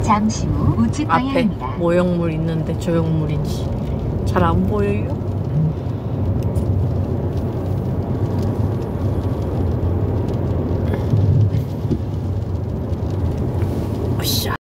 잠시 후 우측 앞에 방향입니다. 모형물 있는데 조형물인지 잘 안 보여요.